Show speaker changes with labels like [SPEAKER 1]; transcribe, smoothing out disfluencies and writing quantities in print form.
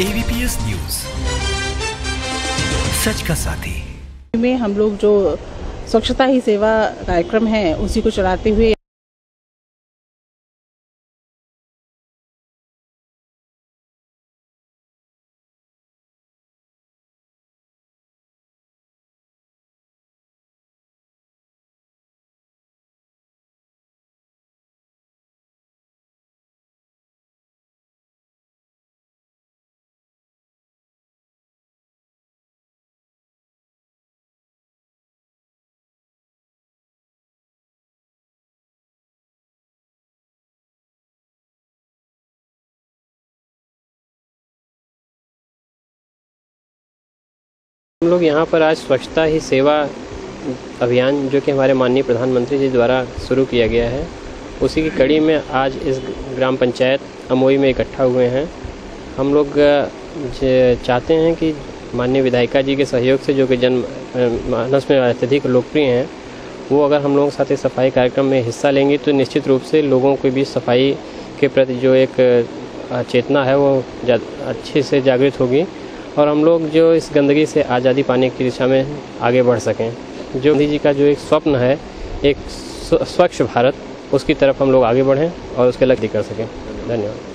[SPEAKER 1] AVPS news, सच का साथी।
[SPEAKER 2] में हम लोग जो स्वच्छता ही सेवा कार्यक्रम है उसी को चलाते हुए
[SPEAKER 3] हम लोग यहाँ पर आज स्वच्छता ही सेवा अभियान जो कि हमारे माननीय प्रधानमंत्री जी द्वारा शुरू किया गया है, उसी की कड़ी में आज इस ग्राम पंचायत अमोई में इकट्ठा हुए हैं। हम लोग चाहते हैं कि माननीय विधायिका जी के सहयोग से, जो कि जन मानस में अत्यधिक लोकप्रिय हैं, वो अगर हम लोगों के साथ इस सफाई कार्यक्रम में हिस्सा लेंगी तो निश्चित रूप से लोगों को भी सफाई के प्रति जो एक चेतना है वो अच्छे से जागृत होगी और हम लोग जो इस गंदगी से आज़ादी पाने की दिशा में आगे बढ़ सकें। जो गांधी जी का जो एक स्वप्न है, एक स्वच्छ भारत, उसकी तरफ हम लोग आगे बढ़ें और उसके लक्ष्य कर सकें। धन्यवाद।